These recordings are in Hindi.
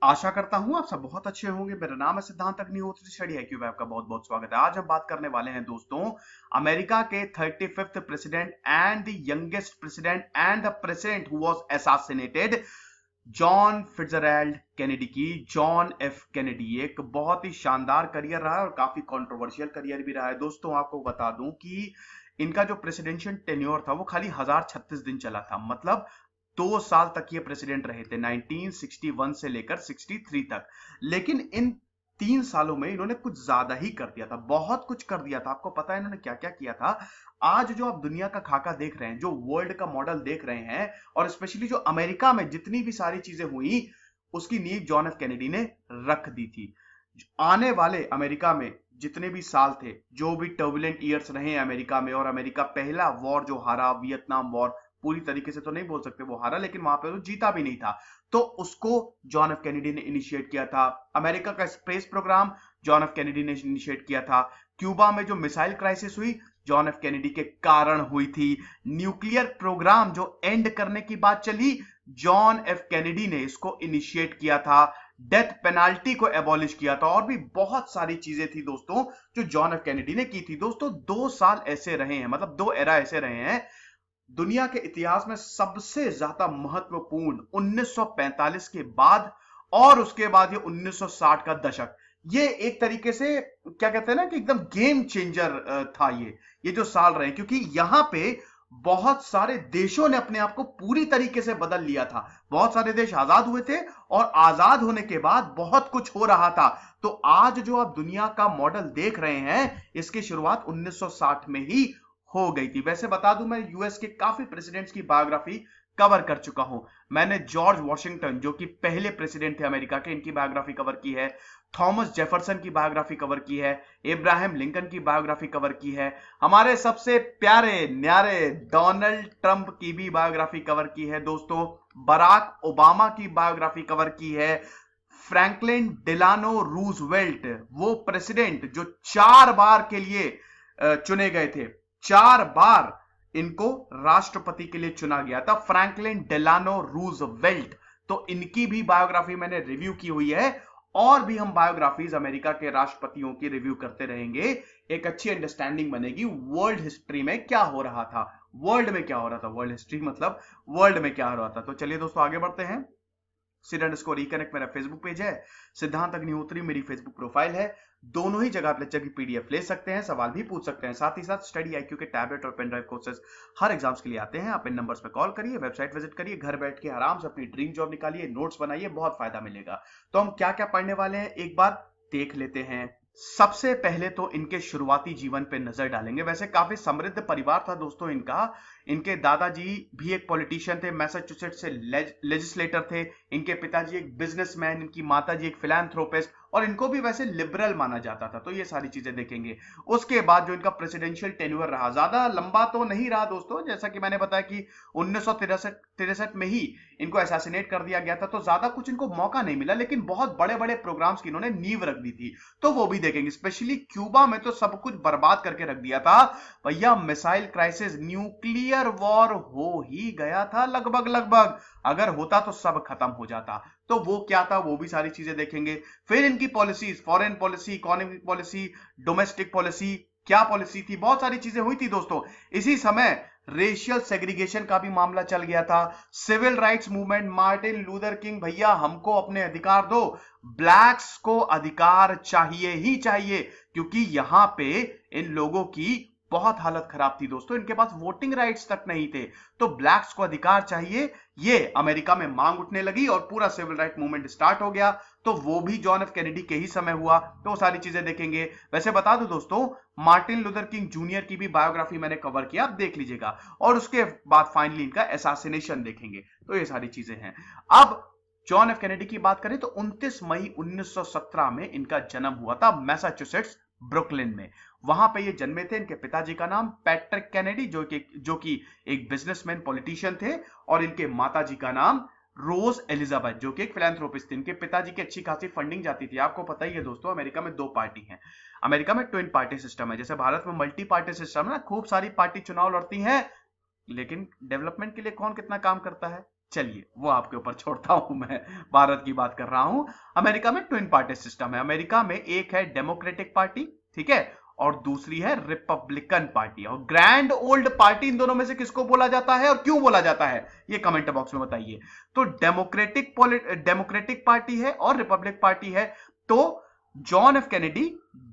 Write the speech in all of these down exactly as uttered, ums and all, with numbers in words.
आशा करता हूं आप सब बहुत अच्छे होंगे। मेरा नाम है Siddhant Agnihotri, study I Q में आपका बहुत बहुत स्वागत है। आज हम बात करने वाले हैं दोस्तों अमेरिका के thirty fifth president and the youngest president and the president who was assassinated, John Fitzgerald Kennedy की। जॉन एफ कैनेडी एक बहुत ही शानदार करियर रहा है और काफी कंट्रोवर्शियल करियर भी रहा है। दोस्तों आपको बता दूं कि इनका जो प्रेसिडेंशियल टेन्योर था वो खाली हजार छत्तीस दिन चला था, मतलब दो साल तक ये प्रेसिडेंट रहे थे, नाइनटीन सिक्सटी वन से लेकर सिक्सटी थ्री तक। लेकिन इन तीन सालों में इन्होंने कुछ ज्यादा ही कर दिया था, बहुत कुछ कर दिया था। आपको पता है इन्होंने क्या क्या किया था? आज जो आप दुनिया का खाका देख रहे हैं, जो वर्ल्ड का मॉडल देख रहे हैं, और स्पेशली जो अमेरिका में जितनी भी सारी चीजें हुई, उसकी नींव जॉन एफ कैनेडी ने रख दी थी। आने वाले अमेरिका में जितने भी साल थे, जो भी टर्बुलेंट ईयर्स रहे अमेरिका में, और अमेरिका पहला वॉर जो हारा, वियतनाम वॉर, पूरी तरीके से तो नहीं बोल सकते वो हारा, लेकिन वहां पे तो जीता भी नहीं था, तो उसको जॉन एफ कैनेडी ने इनिशिएट किया था। अमेरिका का space program John F Kennedy ने इनिशिएट किया था। क्यूबा में जो मिसाइल क्राइसिस हुई, जॉन एफ कैनेडी के कारण हुई थी। न्यूक्लियर प्रोग्राम जो एंड करने की बात चली, जॉन एफ कैनेडी ने इसको इनिशिएट किया था। डेथ पेनाल्टी को एबॉलिश किया था, और भी बहुत सारी चीजें थी दोस्तों जो जॉन एफ कैनेडी ने की थी। दोस्तों दो साल ऐसे रहे हैं, मतलब दो एरा ऐसे रहे हैं दुनिया के इतिहास में सबसे ज्यादा महत्वपूर्ण, उन्नीस सौ पैंतालीस के बाद और उसके बाद ये उन्नीस सौ साठ का दशक। ये एक तरीके से क्या कहते हैं ना कि एकदम गेम चेंजर था ये ये जो साल रहे, क्योंकि यहां पे बहुत सारे देशों ने अपने आप को पूरी तरीके से बदल लिया था। बहुत सारे देश आजाद हुए थे और आजाद होने के बाद बहुत कुछ हो रहा था। तो आज जो आप दुनिया का मॉडल देख रहे हैं, इसकी शुरुआत उन्नीस सौ साठ में ही हो गई थी। वैसे बता दूं, मैं यूएस के काफी प्रेसिडेंट्स की बायोग्राफी कवर कर चुका हूं। मैंने जॉर्ज वॉशिंगटन, जो कि पहले प्रेसिडेंट थे अमेरिका के, इनकी बायोग्राफी कवर की है। थॉमस जेफरसन की बायोग्राफी कवर की है। इब्राहिम लिंकन की बायोग्राफी कवर की है। हमारे सबसे प्यारे न्यारे डोनाल्ड ट्रंप की भी बायोग्राफी कवर की है दोस्तों। बराक ओबामा की बायोग्राफी कवर की है। फ्रैंकलिन डिलानो रूजवेल्ट, वो प्रेसिडेंट जो चार बार के लिए चुने गए थे, चार बार इनको राष्ट्रपति के लिए चुना गया था, फ्रैंकलिन डेलानो रूजवेल्ट। तो इनकी भी बायोग्राफी मैंने रिव्यू की हुई है, और भी हम बायोग्राफीज अमेरिका के राष्ट्रपतियों की रिव्यू करते रहेंगे। एक अच्छी अंडरस्टैंडिंग बनेगी वर्ल्ड हिस्ट्री में क्या हो रहा था, वर्ल्ड में क्या हो रहा था, वर्ल्ड हिस्ट्री मतलब वर्ल्ड में क्या हो रहा था। तो चलिए दोस्तों आगे बढ़ते हैं। सिड अंडरस्कोर रिकनेक्ट मेरा फेसबुक पेज है, सिद्धांत अग्निहोत्री मेरी फेसबुक प्रोफाइल है। दोनों ही जगह आप लेक्चर की पीडीएफ ले सकते हैं, सवाल भी पूछ सकते हैं। साथ ही साथ स्टडी आईक्यू के टैबलेट और पेन ड्राइव कोर्सेज हर एग्जाम्स के लिए आते हैं। आप इन नंबर्स पे कॉल करिए, वेबसाइट विजिट करिए, घर बैठ के आराम से अपनी ड्रीम जॉब निकालिए, नोट्स बनाइए, बहुत फायदा मिलेगा। तो हम क्या क्या पढ़ने वाले हैं एक बार देख लेते हैं। सबसे पहले तो इनके शुरुआती जीवन पे नजर डालेंगे। वैसे काफी समृद्ध परिवार था दोस्तों इनका। इनके दादाजी भी एक पॉलिटिशियन थे, मैसाचुसेट्स से लेजिस्लेटर थे। इनके पिताजी एक बिजनेसमैन, इनकी माताजी एक फिलैंथ्रोपिस्ट, और इनको भी वैसे लिबरल माना जाता था। तो ये सारी चीजें देखेंगे। उसके बाद जो इनका प्रेसिडेंशियल टेन्योर रहा, ज्यादा लंबा तो नहीं रहा दोस्तों, जैसा कि मैंने बताया कि उन्नीस सौ तिरसठ तिरसठ में ही इनको असैसिनेट कर दिया गया था, तो ज्यादा कुछ इनको मौका नहीं मिला, लेकिन बहुत बड़े बड़े प्रोग्राम्स की इन्होंने नींव रख दी थी, तो वो भी देखेंगे। स्पेशली क्यूबा में तो सब कुछ बर्बाद करके रख दिया था भैया। मिसाइल क्राइसिस, न्यूक्लियर वॉर हो ही गया था लगभग लगभग, अगर होता तो सब खत्म हो जाता। तो वो क्या था, वो भी सारी चीजें देखेंगे। फिर इनकी policies, foreign policy, economic policy, domestic policy, क्या पॉलिसी थी, बहुत सारी चीजें हुई थी दोस्तों। इसी समय रेशियल सेग्रीगेशन का भी मामला चल गया था। Civil rights movement, Martin Luther King, भैया हमको अपने अधिकार दो, ब्लैक्स को अधिकार चाहिए ही चाहिए, क्योंकि यहां पे इन लोगों की बहुत हालत खराब थी दोस्तों, इनके पास वोटिंग राइट्स तक नहीं थे, तो ब्लैक्स को अधिकार चाहिए, ये अमेरिका में मांग उठने लगी और पूरा सिविल राइट मूवमेंट स्टार्ट हो गया। तो वो भी जॉन एफ कैनेडी के ही समय हुआ, तो सारी चीजें देखेंगे। वैसे बता दूं दोस्तों, मार्टिन लूथर किंग जूनियर की भी बायोग्राफी मैंने कवर किया, आप देख लीजिएगा, और उसके बाद फाइनली इनका असैसिनेशन देखेंगे। तो ये सारी चीजें हैं। अब जॉन एफ कैनेडी की बात करें तो उनतीस मई उन्नीस सौ सत्रह में इनका जन्म हुआ था मैसाचुसेट्स ब्रुकलिन में। वहां पे ये जन्मे थे। इनके पिताजी का नाम पैट्रिक कैनेडी, जो कि जो कि एक बिजनेसमैन पॉलिटिशियन थे, और इनके माताजी का नाम रोज एलिजाबेथ, जो कि एक फिलैंथ्रोपिस्ट थी। इनके पिताजी की अच्छी खासी फंडिंग जाती थी। आपको पता ही है दोस्तों, अमेरिका में दो पार्टी हैं। अमेरिका में ट्विन पार्टी सिस्टम है, जैसे भारत में मल्टी पार्टी सिस्टम है ना, खूब सारी पार्टी चुनाव लड़ती हैं, लेकिन डेवलपमेंट के लिए कौन कितना काम करता है? चलिए वो आपके ऊपर छोड़ता हूं, मैं भारत की बात कर रहा हूं। अमेरिका में ट्विन पार्टी सिस्टम है। अमेरिका में एक है डेमोक्रेटिक पार्टी, ठीक है, और दूसरी है रिपब्लिकन पार्टी। और ग्रैंड ओल्ड पार्टी इन दोनों में से किसको बोला जाता है और क्यों बोला जाता है, ये कमेंट बॉक्स में बताइए। तो डेमोक्रेटिक डेमोक्रेटिक पार्टी है और रिपब्लिक पार्टी है। तो जॉन एफ कैनेडी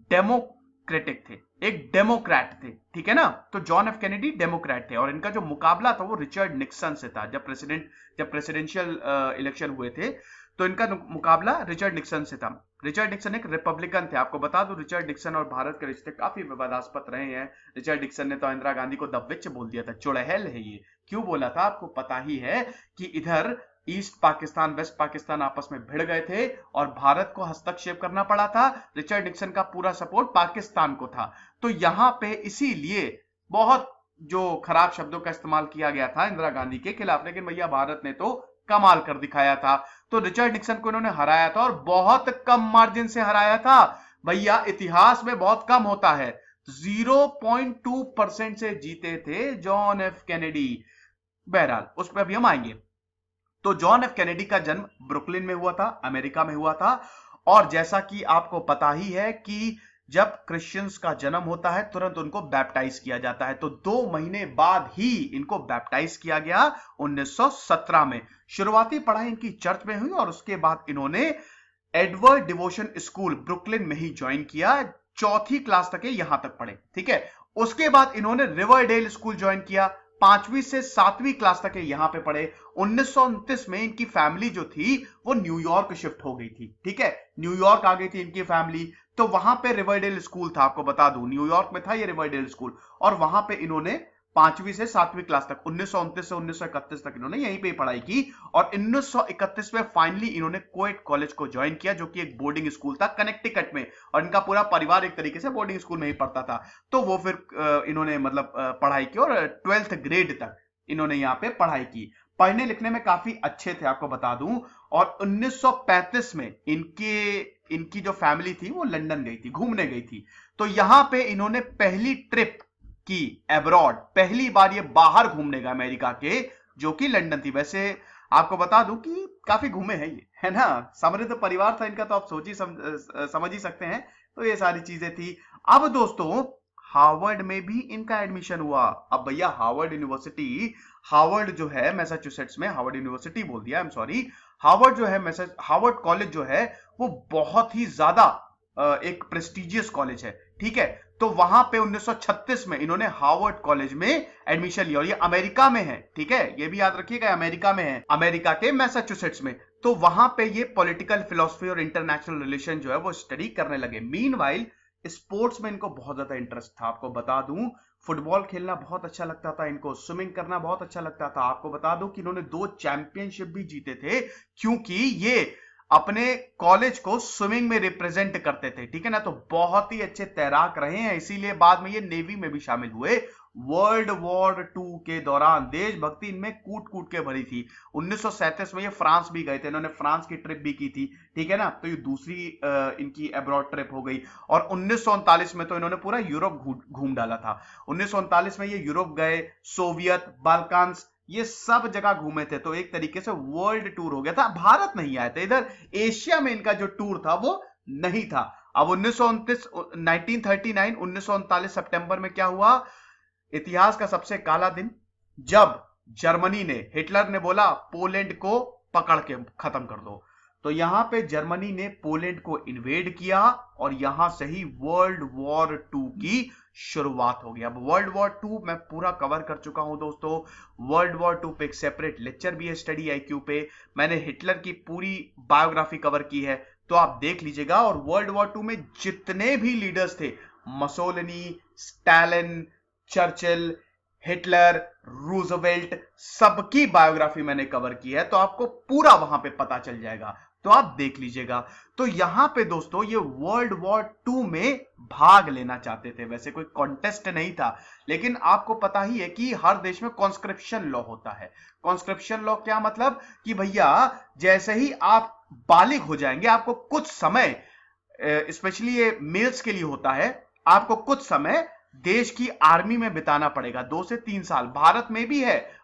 डेमोक्रेटिक थे, एक डेमोक्रेट थे, ठीक है ना। तो जॉन एफ कैनेडी डेमोक्रेट थे और इनका जो मुकाबला था वो रिचर्ड निक्सन से था। जब प्रेसिडेंट जब प्रेसिडेंशियल इलेक्शन हुए थे तो इनका मुकाबला रिचर्ड निक्सन से था। रिचर्ड निक्सन एक रिपब्लिकन थे। आपको बता दूं रिचर्ड निक्सन और भारत के रिश्ते काफी विवादास्पद रहे हैं। रिचर्ड निक्सन ने तो इंदिरा गांधी को द विच बोल दिया था, चुड़ैल है ये। क्यों बोला था आपको पता ही है कि इधर ईस्ट पाकिस्तान वेस्ट पाकिस्तान आपस में भिड़ गए थे और भारत को हस्तक्षेप करना पड़ा था। रिचर्ड निक्सन का पूरा सपोर्ट पाकिस्तान को था। तो यहां पे इसीलिए बहुत जो खराब शब्दों का इस्तेमाल किया गया था इंदिरा गांधी के खिलाफ, लेकिन भैया भारत ने तो कमाल कर दिखाया था। तो रिचर्ड निक्सन को इन्होंने हराया था और बहुत कम मार्जिन से हराया था। भैया इतिहास में बहुत कम होता है, ज़ीरो पॉइंट टू परसेंट से जीते थे जॉन एफ कैनेडी। बहरहाल उस पर अभी हम आएंगे। तो जॉन एफ कैनेडी का जन्म ब्रुकलिन में हुआ था, अमेरिका में हुआ था। और जैसा कि आपको पता ही है कि जब क्रिश्चियंस का जन्म होता है तुरंत उनको बैप्टाइज किया जाता है। तो दो महीने बाद ही इनको बैप्टाइज किया गया उन्नीस सौ सत्रह में। शुरुआती पढ़ाई इनकी चर्च में हुई और उसके बाद इन्होंने एडवर्ड डिवोशन स्कूल ब्रुकलिन में ही ज्वाइन किया। चौथी क्लास तक यहां तक पढ़े, ठीक है। उसके बाद इन्होंने रिवरडेल स्कूल ज्वाइन किया, पांचवी से सातवीं क्लास तक यहां पे पढ़े। उन्नीस सौ उनतीस में इनकी फैमिली जो थी वो न्यूयॉर्क शिफ्ट हो गई थी, ठीक है, न्यूयॉर्क आ गई थी इनकी फैमिली। तो वहां पे रिवरडेल स्कूल था, आपको बता दूं न्यूयॉर्क में था ये रिवरडेल स्कूल। और वहां पे इन्होंने पांचवी से सातवीं क्लास तक उन्नीस सौ उनतीस से उन्नीस सौ इकतीस तक इन्होंने यहीं पे पढ़ाई की। और उन्नीस सौ इकतीस में फाइनली इन्होंने कोएट कॉलेज को ज्वाइन किया, जो कि एक बोर्डिंग स्कूल था कनेक्टिकट में, और इनका पूरा परिवार एक तरीके से बोर्डिंग स्कूल में ही पढ़ता था। तो वो फिर इन्होंने मतलब पढ़ाई की और ट्वेल्थ ग्रेड तक इन्होंने यहाँ पे पढ़ाई की। पढ़ने लिखने में काफी अच्छे थे, आपको बता दूं। और उन्नीस सौ पैंतीस में इनके इनकी जो फैमिली थी वो लंदन गई थी, घूमने गई थी। तो यहां पे इन्होंने पहली ट्रिप की एब्रॉड, पहली बार ये बाहर घूमने गए अमेरिका के, जो कि लंदन थी। वैसे आपको बता दूं कि काफी घूमे हैं ये, है ना, समृद्ध परिवार था इनका, तो आप सोच ही सम, समझ ही सकते हैं। तो ये सारी चीजें थी। अब दोस्तों हार्वर्ड में भी इनका एडमिशन हुआ। अब भैया हार्वर्ड यूनिवर्सिटी, हार्वर्ड जो है मैसाचुसेट्स में, हार्वर्ड यूनिवर्सिटी बोल दिया, आई एम सॉरी, हार्वर्ड जो है मैसा हार्वर्ड कॉलेज जो है वो बहुत ही ज्यादा एक प्रेस्टिजियस कॉलेज है, ठीक है। तो वहां पे उन्नीस सौ छत्तीस में इन्होंने हार्वर्ड कॉलेज में एडमिशन लिया और ये अमेरिका में है, ठीक है, ये भी याद रखिएगा अमेरिका में है, अमेरिका के मैसाचुसेट्स में। तो वहां पे ये पॉलिटिकल फिलॉसफी और इंटरनेशनल रिलेशन जो है वो स्टडी करने लगे। मीनवाइल स्पोर्ट्स में इनको बहुत ज्यादा इंटरेस्ट था। आपको बता दूं फुटबॉल खेलना बहुत अच्छा लगता था इनको, स्विमिंग करना बहुत अच्छा लगता था। आपको बता दूं कि इन्होंने दो चैंपियनशिप भी जीते थे, क्योंकि ये अपने कॉलेज को स्विमिंग में रिप्रेजेंट करते थे, ठीक है ना। तो बहुत ही अच्छे तैराक रहे हैं, इसीलिए बाद में ये नेवी में भी शामिल हुए। वर्ल्ड वॉर टू के दौरान देशभक्ति इनमें कूट कूट के भरी थी। उन्नीस सौ सैंतीस में ये फ्रांस भी गए थे, इन्होंने फ्रांस की ट्रिप भी की थी, ठीक है ना। तो ये दूसरी इनकी अब्रॉड ट्रिप हो गई। और उन्नीस सौ उनतालीस में तो इन्होंने पूरा यूरोप घूम डाला था। उन्नीस सौ उनतालीस में ये यूरोप गए, सोवियत, बाल्कान्स, ये सब जगह घूमे थे। तो एक तरीके से वर्ल्ड टूर हो गया था। भारत नहीं आए थे, इधर एशिया में इनका जो टूर था वो नहीं था। अब उन्नीस सौ उनतीस उन्नीस सौ उनतालीस उन्नीस सौ उनतालीस सितंबर में क्या हुआ, इतिहास का सबसे काला दिन, जब जर्मनी ने, हिटलर ने बोला पोलैंड को पकड़ के खत्म कर दो। तो यहां पे जर्मनी ने पोलैंड को इन्वेड किया और यहां से ही वर्ल्ड वॉर टू की शुरुआत हो गई। अब वर्ल्ड वॉर टू मैं पूरा कवर कर चुका हूं दोस्तों। वर्ल्ड वॉर टू पे एक सेपरेट लेक्चर भी है स्टडी आई क्यू पे। मैंने हिटलर की पूरी बायोग्राफी कवर की है, तो आप देख लीजिएगा। और वर्ल्ड वॉर टू में जितने भी लीडर्स थे, Mussolini, Stalin, Churchill, Hitler, Roosevelt, सबकी बायोग्राफी मैंने कवर की है, तो आपको पूरा वहां पे पता चल जाएगा, तो आप देख लीजिएगा। तो यहां पे दोस्तों ये वर्ल्ड वॉर टू में भाग लेना चाहते थे। वैसे कोई कॉन्टेस्ट नहीं था, लेकिन आपको पता ही है कि हर देश में कॉन्स्क्रिप्शन लॉ होता है। कॉन्स्क्रिप्शन लॉ क्या मतलब कि भैया जैसे ही आप बालिग हो जाएंगे, आपको कुछ समय, स्पेशली ये मेल्स के लिए होता है, आपको कुछ समय देश की आर्मी में बिताना पड़ेगा, दो से तीन साल। भारत में भी है,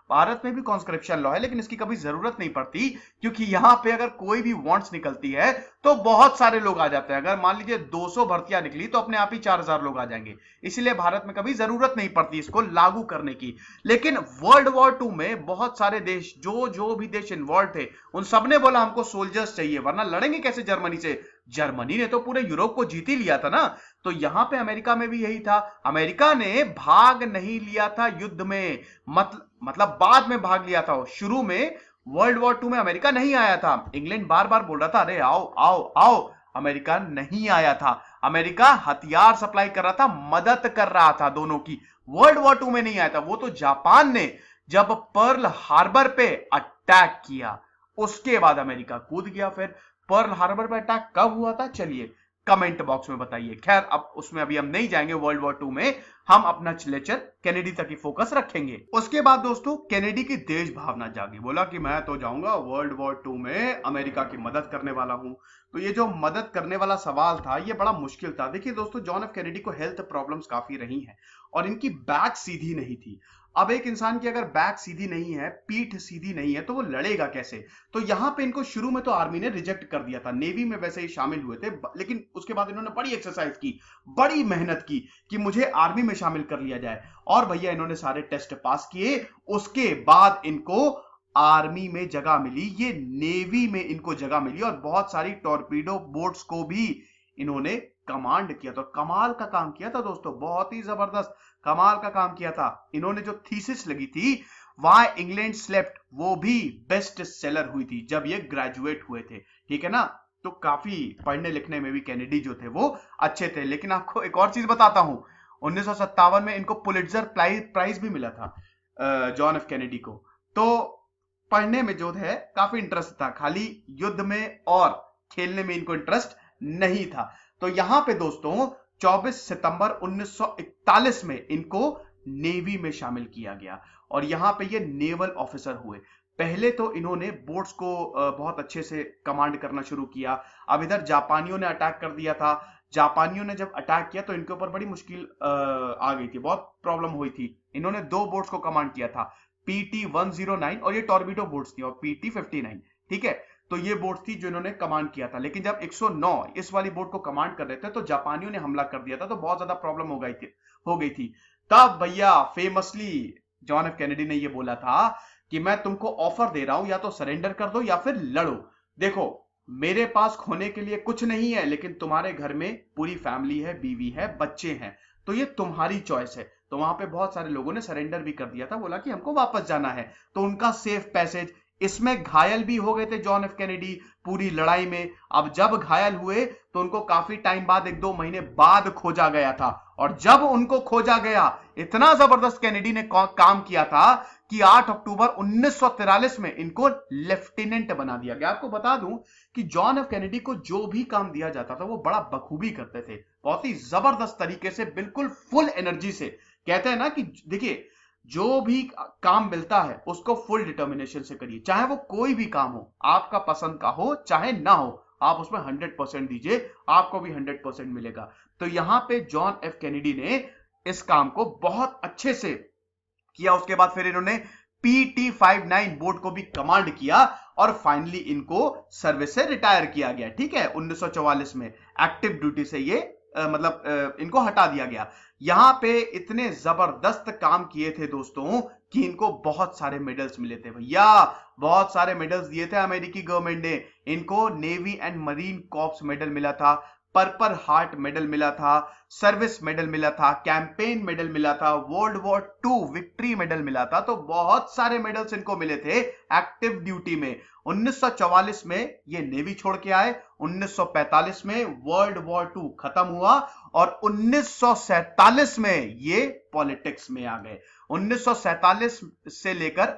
भारत में भी कॉन्स्क्रिप्शन लॉ है, लेकिन इसकी कभी जरूरत नहीं पड़ती, क्योंकि यहाँ पे अगर कोई भी वांट्स निकलती है तो बहुत सारे लोग आ जाते हैं। अगर मान लीजिए दो सौ भर्तियां निकली तो अपने आप ही चार हजार लोग आ जाएंगे, इसलिए भारत में कभी जरूरत नहीं पड़ती इसको लागू करने की। लेकिन वर्ल्ड वॉर टू में बहुत सारे देश, जो जो भी देश इन्वॉल्व थे, उन सबने बोला हमको सोल्जर्स चाहिए, वरना लड़ेंगे कैसे जर्मनी से। जर्मनी ने तो पूरे यूरोप को जीत ही लिया था ना। तो यहां पे अमेरिका में भी यही था, अमेरिका ने भाग नहीं लिया था युद्ध में, मतलब मतलब बाद में भाग लिया था। शुरू में वर्ल्ड वॉर टू में अमेरिका नहीं आया था। इंग्लैंड बार बार बोल रहा था अरे आओ आओ आओ, अमेरिका नहीं आया था। अमेरिका हथियार सप्लाई कर रहा था, मदद कर रहा था दोनों की, वर्ल्ड वॉर टू में नहीं आया था। वो तो जापान ने जब पर्ल हार्बर पे अटैक किया उसके बाद अमेरिका कूद गया। फिर पर्ल हार्बर पे अटैक कब हुआ था, चलिए कमेंट बॉक्स में बताइए। खैर अब उसमें अभी हम नहीं जाएंगे, वर्ल्ड वॉर टू में हम अपना लेक्चर कैनेडी तक ही फोकस रखेंगे। उसके बाद दोस्तों कैनेडी की देश भावना जागी, बोला कि मैं तो जाऊंगा वर्ल्ड वॉर टू में अमेरिका की मदद करने वाला हूं। तो ये जो मदद करने वाला सवाल था ये बड़ा मुश्किल था। देखिए दोस्तों, जॉन एफ कैनेडी को हेल्थ प्रॉब्लम्स काफी रही हैं और इनकी बैक सीधी नहीं थी। अब एक इंसान की अगर बैक सीधी नहीं है, पीठ सीधी नहीं है, तो वो लड़ेगा कैसे। तो यहां पे इनको शुरू में तो आर्मी ने रिजेक्ट कर दिया था, नेवी में वैसे ही शामिल हुए थे, लेकिन उसके बाद इन्होंने बड़ी एक्सरसाइज की, बड़ी मेहनत की कि मुझे आर्मी में शामिल कर लिया जाए। और भैया इन्होंने सारे टेस्ट पास किए, उसके बाद इनको आर्मी में जगह मिली, ये नेवी में इनको जगह मिली और बहुत सारी टॉर्पीडो बोट्स को भी इन्होंने कमांड किया। तो कमाल का काम किया था दोस्तों, बहुत ही जबरदस्त कमाल का काम किया था। इन्होंने जो थीसिस लगी थी व्हाई इंग्लैंड स्लेप्ट, वो भी बेस्ट सेलर हुई थी जब ये ग्रेजुएट हुए थे, ठीक है ना। तो काफी पढ़ने लिखने में भी कैनेडी जो थे वो अच्छे थे। लेकिन आपको एक और चीज बताता हूं, उन्नीस सौ सत्तावन में इनको पुलिट्जर प्राइज भी मिला था जॉन एफ कैनेडी को। तो पढ़ने में जो है काफी इंटरेस्ट था, खाली युद्ध में और खेलने में इनको इंटरेस्ट नहीं था। तो यहां पे दोस्तों चौबीस सितंबर उन्नीस सौ इकतालीस में इनको नेवी में शामिल किया गया और यहां पे ये नेवल ऑफिसर हुए। पहले तो इन्होंने बोट्स को बहुत अच्छे से कमांड करना शुरू किया। अब इधर जापानियों ने अटैक कर दिया था, जापानियों ने जब अटैक किया तो इनके ऊपर बड़ी मुश्किल आ गई थी, बहुत प्रॉब्लम हुई थी। इन्होंने दो बोट्स को कमांड किया था, पीटी वन ज़ीरो नाइन और ये टॉर्बिडो बोट्स थी, और पीटी फिफ्टी नाइन, ठीक है। तो ये बोट थी जो इन्होंने कमांड किया था। लेकिन जब एक सौ नौ इस वाली बोट को कमांड कर रहे थे तो जापानियों ने हमला कर दिया था, तो बहुत ज्यादा प्रॉब्लम हो गई थी हो गई थी तब भैया फेमसली जॉन एफ कैनेडी ने ये बोला था कि मैं तुमको ऑफर दे रहा हूं, या तो सरेंडर कर दो या फिर लड़ो। देखो मेरे पास खोने के लिए कुछ नहीं है, लेकिन तुम्हारे घर में पूरी फैमिली है, बीवी है, बच्चे हैं, तो ये तुम्हारी चॉइस है। तो वहां पे बहुत सारे लोगों ने सरेंडर भी कर दिया था, बोला कि हमको वापस जाना है। तो उनका सेफ पैसेज, इसमें घायल भी हो गए थे जॉन एफ कैनेडी पूरी लड़ाई में। अब जब घायल हुए तो उनको काफी टाइम बाद, एक दो महीने बाद खोजा गया था, और जब उनको खोजा गया इतना जबरदस्त कैनेडी ने काम किया था कि आठ अक्टूबर उन्नीस सौ तिरालीस में इनको लेफ्टिनेंट बना दिया गया। आपको बता दूं कि जॉन एफ कैनेडी को जो भी काम दिया जाता था वो बड़ा बखूबी करते थे, बहुत ही जबरदस्त तरीके से, बिल्कुल फुल एनर्जी से। कहते हैं ना कि देखिए जो भी काम मिलता है उसको फुल डिटर्मिनेशन से करिए, चाहे वो कोई भी काम हो, आपका पसंद का हो चाहे ना हो, आप उसमें हंड्रेड परसेंट दीजिए, आपको भी हंड्रेड परसेंट मिलेगा। तो यहां पे जॉन एफ कैनेडी ने इस काम को बहुत अच्छे से किया। उसके बाद फिर इन्होंने पीटी फिफ्टी नाइन बोर्ड को भी कमांड किया और फाइनली इनको सर्विस से रिटायर किया गया, ठीक है। उन्नीस सौ चौवालीस में एक्टिव ड्यूटी से ये आ, मतलब आ, इनको हटा दिया गया। यहां पे इतने जबरदस्त काम किए थे दोस्तों कि इनको बहुत सारे मेडल्स मिले थे भैया, बहुत सारे मेडल्स दिए थे अमेरिकी गवर्नमेंट ने इनको। Navy and marine corps medal मिला था, पर्पल हार्ट मेडल मिला था, सर्विस मेडल मिला था, कैंपेन मेडल मिला था, world war two victory medal मिला था। तो बहुत सारे मेडल्स इनको मिले थे एक्टिव ड्यूटी में। उन्नीस सौ चौवालीस में ये नेवी छोड़ के आए, उन्नीस सौ पैंतालीस में वर्ल्ड वॉर टू खत्म हुआ और उन्नीस सौ सैंतालीस में ये पॉलिटिक्स में आ गए। उन्नीस सौ सैंतालीस से लेकर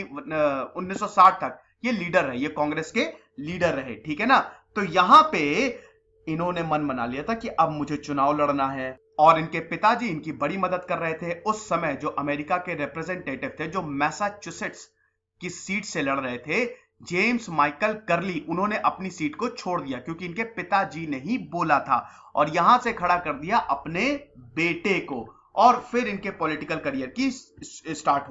उन्नीस सौ साठ तक ये लीडर रहे, ये कांग्रेस के लीडर रहे, ठीक है ना। तो यहां पे इन्होंने मन बना लिया था कि अब मुझे चुनाव लड़ना है, और इनके पिताजी इनकी बड़ी मदद कर रहे थे। उस समय जो अमेरिका के रिप्रेजेंटेटिव थे, जो मैसाचुसेट्स की सीट से लड़ रहे थे, जेम्स माइकल कर्ली, उन्होंने अपनी सीट को छोड़ दिया क्योंकि इनके पिताजी ने ही बोला था, और यहां से खड़ा कर दिया अपने बेटे को, और फिर इनके पॉलिटिकल करियर की स्टार्ट हो गई।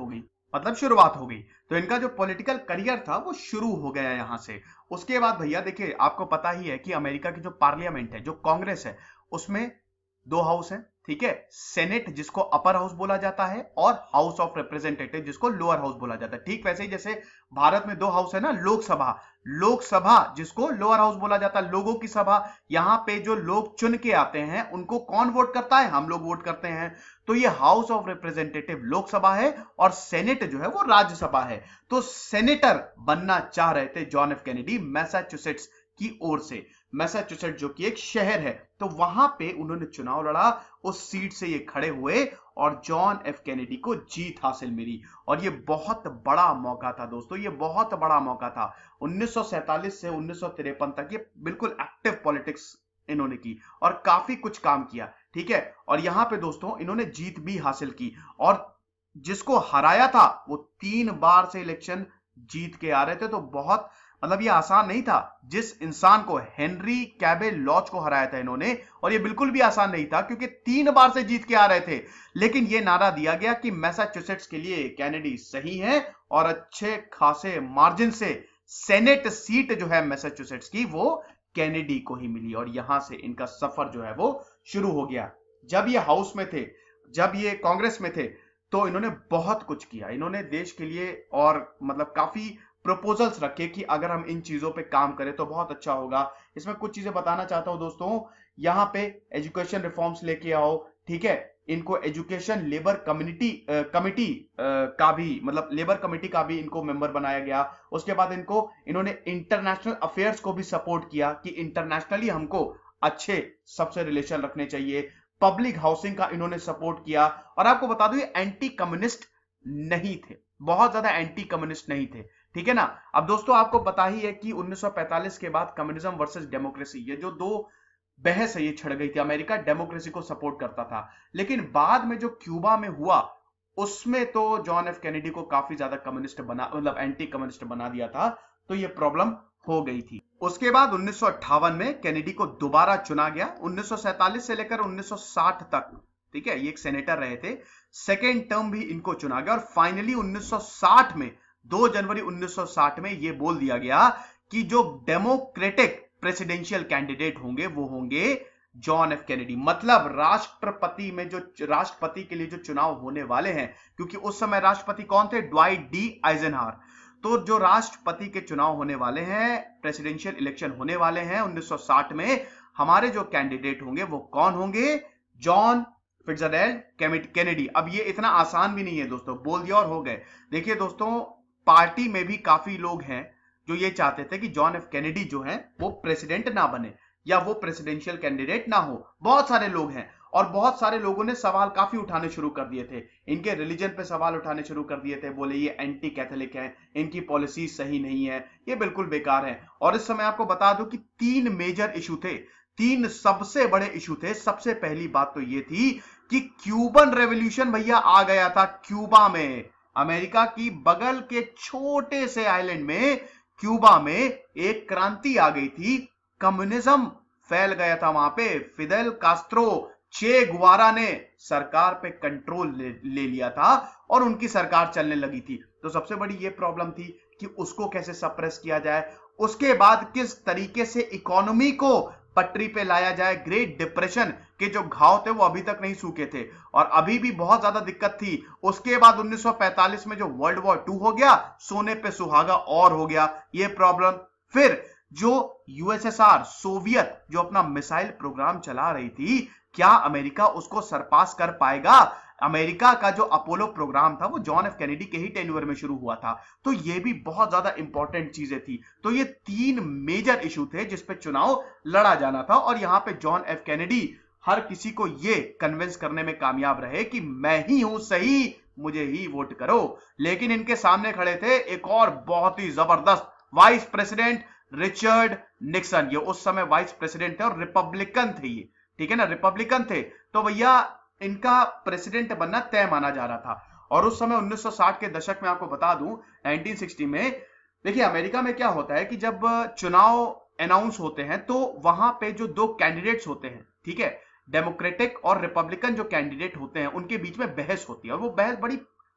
मतलब शुरुआत हो गई। तो इनका जो पॉलिटिकल करियर था वो शुरू हो गया यहां से। उसके बाद भैया देखिए, आपको पता ही है कि अमेरिका की जो पार्लियामेंट है, जो कांग्रेस है, उसमें दो हाउस हैं, ठीक है। सेनेट जिसको अपर हाउस बोला जाता है और हाउस ऑफ रिप्रेजेंटेटिव जिसको लोअर हाउस बोला जाता है। ठीक वैसे ही जैसे भारत में दो हाउस है ना, लोकसभा, लोकसभा जिसको लोअर हाउस बोला जाता है, लोगों की सभा। यहां पे जो लोग चुन के आते हैं उनको कौन वोट करता है? हम लोग वोट करते हैं। तो ये हाउस ऑफ रिप्रेजेंटेटिव लोकसभा है और सेनेट जो है वो राज्यसभा है। तो सेनेटर बनना चाह रहे थे जॉन एफ कैनेडी मैसाचुसेट्स की ओर से। मैसाचुसेट्स जो कि एक शहर है, तो वहां पे उन्होंने चुनाव लड़ा, उस सीट से ये खड़े हुए और जॉन एफ कैनेडी को जीत हासिल मिली। और ये बहुत बड़ा मौका था दोस्तों, ये बहुत बड़ा मौका था। उन्नीस सौ सैंतालीस से उन्नीस सौ तिरपन तक ये बिल्कुल एक्टिव पॉलिटिक्स इन्होंने की और काफी कुछ काम किया, ठीक है। और यहां पे दोस्तों इन्होंने जीत भी हासिल की और जिसको हराया था वो तीन बार से इलेक्शन जीत के आ रहे थे। तो बहुत मतलब ये आसान नहीं था। जिस इंसान को, हेनरी कैबेल लॉज को हराया था इन्होंने, और ये बिल्कुल भी आसान नहीं था क्योंकि तीन बार से जीत के आ रहे थे। लेकिन ये नारा दिया गया कि मैसाचुसेट्स के लिए कैनेडी सही है और अच्छे खासे मार्जिन से सेनेट सीट जो है मैसाचुसेट्स की वो कैनेडी को ही मिली। और यहां से इनका सफर जो है वो शुरू हो गया। जब ये हाउस में थे, जब ये कांग्रेस में थे, तो इन्होंने बहुत कुछ किया। इन्होंने देश के लिए और मतलब काफी प्रपोजल्स रखे कि अगर हम इन चीजों पे काम करें तो बहुत अच्छा होगा। इसमें कुछ चीजें बताना चाहता हूं दोस्तों। यहां पे एजुकेशन रिफॉर्म्स लेके आओ, ठीक है। इनको एजुकेशन लेबर कम्युनिटी कमिटी का भी मतलब लेबर कमिटी का भी इनको मेंबर बनाया गया। उसके बाद इनको इन्होंने इंटरनेशनल अफेयर्स को भी सपोर्ट किया कि इंटरनेशनली हमको अच्छे सबसे रिलेशन रखने चाहिए। पब्लिक हाउसिंग का इन्होंने सपोर्ट किया। और आपको बता दूं ये एंटी कम्युनिस्ट नहीं थे, बहुत ज्यादा एंटी कम्युनिस्ट नहीं थे, ठीक है ना। अब दोस्तों आपको पता ही है कि उन्नीस सौ पैंतालीस के बाद कम्युनिज्म वर्सेस डेमोक्रेसी, ये जो दो बहस है ये छिड़ गई थी। अमेरिका डेमोक्रेसी को सपोर्ट करता था, लेकिन बाद में जो क्यूबा में हुआ उसमें तो जॉन एफ कैनेडी को काफी ज्यादा कम्युनिस्ट बना मतलब एंटी कम्युनिस्ट बना दिया था। तो ये प्रॉब्लम हो गई थी। उसके बाद उन्नीस सौ अट्ठावन में कैनेडी को दोबारा चुना गया, उन्नीस सौ सैंतालीस से लेकर उन्नीस सौ साठ तक, ठीक है। ये एक सेनेटर रहे थे, सेकेंड टर्म भी इनको चुना गया। और फाइनली उन्नीस सौ साठ में, दो जनवरी उन्नीस सौ साठ में ये बोल दिया गया कि जो डेमोक्रेटिक प्रेसिडेंशियल कैंडिडेट होंगे वो होंगे जॉन एफ कैनेडी। मतलब राष्ट्रपति में जो राष्ट्रपति के लिए जो चुनाव होने वाले हैं, क्योंकि उस समय राष्ट्रपति कौन थे? Dwight D Eisenhower. तो जो राष्ट्रपति के चुनाव होने वाले हैं, प्रेसिडेंशियल इलेक्शन होने वाले हैं उन्नीस सौ साठ में, हमारे जो कैंडिडेट होंगे वो कौन होंगे? John Fitzgerald Kennedy. अब ये इतना आसान भी नहीं है दोस्तों, बोल दिया और हो गए। देखिए दोस्तों, पार्टी में भी काफी लोग हैं जो ये चाहते थे कि जॉन एफ कैनेडी जो है वो प्रेसिडेंट ना बने या वो प्रेसिडेंशियल कैंडिडेट ना हो। बहुत सारे लोग हैं और बहुत सारे लोगों ने सवाल काफी उठाने शुरू कर दिए थे, इनके रिलीजन पे सवाल उठाने शुरू कर दिए थे। बोले ये एंटी कैथोलिक है, इनकी पॉलिसी सही नहीं है, ये बिल्कुल बेकार है। और इस समय आपको बता दूं कि तीन मेजर इशू थे, तीन सबसे बड़े इशू थे। सबसे पहली बात तो ये थी कि क्यूबन रेवोल्यूशन भैया आ गया था क्यूबा में, अमेरिका की बगल के छोटे से आइलैंड में क्यूबा में एक क्रांति आ गई थी। कम्युनिज्म फैल गया था वहां पे। फिदेल कास्त्रो, चे गुवारा ने सरकार पे कंट्रोल ले, ले लिया था और उनकी सरकार चलने लगी थी। तो सबसे बड़ी ये प्रॉब्लम थी कि उसको कैसे सप्रेस किया जाए। उसके बाद किस तरीके से इकोनॉमी को पटरी पे लाया जाए। ग्रेट डिप्रेशन के जो घाव थे वो अभी तक नहीं सूखे थे और अभी भी बहुत ज्यादा दिक्कत थी। उसके बाद उन्नीस सौ पैंतालीस में जो वर्ल्ड वॉर टू हो गया, सोने पे सुहागा और हो गया ये प्रॉब्लम। फिर जो यूएसएसआर, सोवियत जो अपना मिसाइल प्रोग्राम चला रही थी, क्या अमेरिका उसको सरपास कर पाएगा? अमेरिका का जो अपोलो प्रोग्राम था वो जॉन एफ कैनेडी के ही टेन्योर में शुरू हुआ था। तो ये भी बहुत ज्यादा इंपॉर्टेंट चीजें थी। तो ये तीन मेजर इशू थे जिस पे चुनाव लड़ा जाना था और यहां पे जॉन एफ कैनेडी हर किसी को ये कन्विंस करने में कामयाब रहे कि मैं ही हूं सही, मुझे ही वोट करो। लेकिन इनके सामने खड़े थे एक और बहुत ही जबरदस्त वाइस प्रेसिडेंट, रिचर्ड निक्सन। ये उस समय वाइस प्रेसिडेंट थे और रिपब्लिकन थे ये, ठीक है ना, रिपब्लिकन थे। तो भैया इनका प्रेसिडेंट बनना तय माना जा रहा था। और उस समय उन्नीस सौ साठ के दशक में आपको बता दूं, उन्नीस सौ साठ में देखिए अमेरिका में क्या होता है कि जब चुनाव अनाउंस होते हैं तो वहां पे जो दो कैंडिडेट्स होते हैं, ठीक है, डेमोक्रेटिक और रिपब्लिकन जो कैंडिडेट होते हैं उनके बीच में बहस होती है और वो बहस बड़ी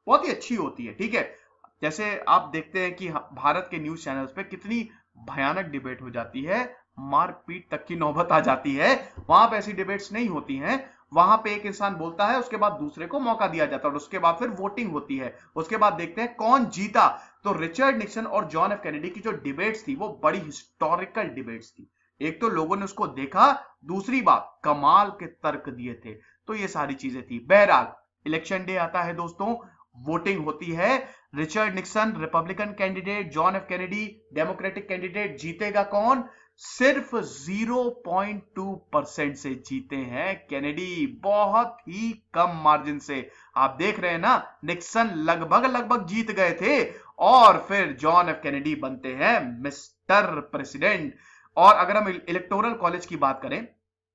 बहुत ही अच्छी होती है, ठीक है। जैसे आप देखते हैं कि भारत के न्यूज चैनल्स पे कितनी भयानक डिबेट हो जाती है, मारपीट तक की नौबत आ जाती है। वहां पे ऐसी डिबेट्स नहीं होती हैं, वहां पे एक इंसान बोलता है, उसके बाद दूसरे को मौका दिया जाता है और उसके बाद फिर वोटिंग होती है, उसके बाद देखते हैं कौन जीता। तो रिचर्ड निक्सन और जॉन एफ कैनेडी की जो डिबेट्स थी वो बड़ी हिस्टोरिकल डिबेट्स थी। एक तो लोगों ने उसको देखा, दूसरी बात कमाल के तर्क दिए थे। तो ये सारी चीजें थी। बहरहाल इलेक्शन डे आता है दोस्तों, वोटिंग होती है। Richard Nixon Republican candidate, John F Kennedy Democratic candidate. जीतेगा कौन? सिर्फ ज़ीरो पॉइंट टू परसेंट से जीते हैं कैनेडी, बहुत ही कम मार्जिन से। आप देख रहे हैं ना, निक्सन लगभग लगभग जीत गए थे और फिर जॉन एफ कैनेडी बनते हैं मिस्टर प्रेसिडेंट। और अगर हम इलेक्टोरल कॉलेज की बात करें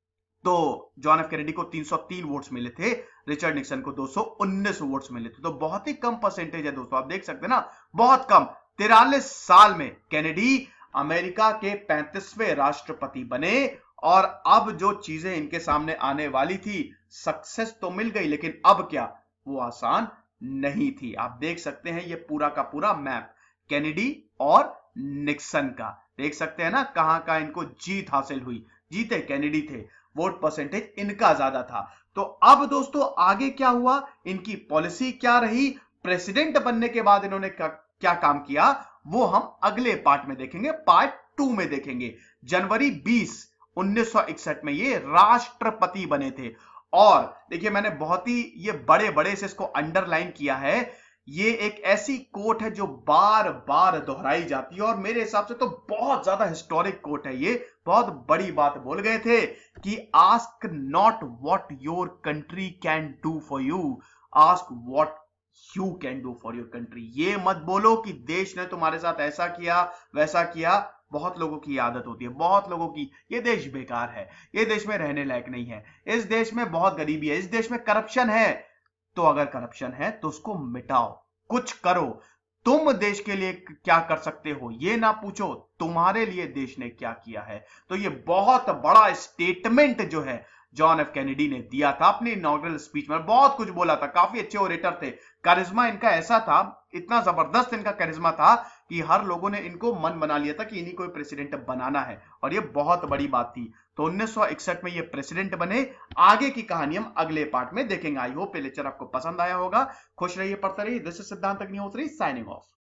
तो जॉन एफ कैनेडी को तीन सौ तीन वोट्स मिले थे, रिचर्ड निक्सन को दो सौ उन्नीस वोट्स मिले थे। तो बहुत ही कम परसेंटेज है दोस्तों, आप देख सकते हैं ना, बहुत कम। तिरालीस साल में कैनेडी अमेरिका के पैंतीसवें राष्ट्रपति बने और अब जो चीजें इनके सामने आने वाली थी, सक्सेस तो मिल गई, लेकिन अब क्या, वो आसान नहीं थी। आप देख सकते हैं ये पूरा का पूरा मैप कैनेडी और निक्सन का, देख सकते हैं ना कहां कहां इनको जीत हासिल हुई। जीते कैनेडी थे, वोट परसेंटेज इनका ज्यादा था। तो अब दोस्तों आगे क्या हुआ, इनकी पॉलिसी क्या रही, प्रेसिडेंट बनने के बाद इन्होंने क्या, क्या काम किया, वो हम अगले पार्ट में देखेंगे, पार्ट टू में देखेंगे। जनवरी बीस उन्नीस सौ इकसठ में ये राष्ट्रपति बने थे। और देखिए मैंने बहुत ही ये बड़े बड़े से इसको अंडरलाइन किया है, ये एक ऐसी कोट है जो बार बार दोहराई जाती है और मेरे हिसाब से तो बहुत ज्यादा हिस्टोरिक कोट है। ये बहुत बड़ी बात बोल गए थे कि ask not what your country can do for you, ask what you can do for your country. ये मत बोलो कि देश ने तुम्हारे साथ ऐसा किया वैसा किया। बहुत लोगों की आदत होती है, बहुत लोगों की, ये देश बेकार है, ये देश में रहने लायक नहीं है, इस देश में बहुत गरीबी है, इस देश में करप्शन है। तो अगर करप्शन है तो उसको मिटाओ, कुछ करो। तुम देश के लिए क्या कर सकते हो ये ना पूछो, तुम्हारे लिए देश ने क्या किया है। तो ये बहुत बड़ा स्टेटमेंट जो है जॉन एफ कैनेडी ने दिया था अपनी इनॉग्रेल स्पीच में, बहुत कुछ बोला था, काफी अच्छे ओरेटर थे। करिश्मा इनका ऐसा था, इतना जबरदस्त इनका करिश्मा था कि हर लोगों ने इनको मन बना लिया था कि इन्हीं को प्रेसिडेंट बनाना है, और ये बहुत बड़ी बात थी। तो उन्नीस सौ इकसठ में ये प्रेसिडेंट बने। आगे की कहानी हम अगले पार्ट में देखेंगे। आई होप ये लेक्चर आपको पसंद आया होगा। खुश रहिए, पढ़ते रहिए। दिस इज सिद्धांत अग्निहोत्री साइनिंग ऑफ।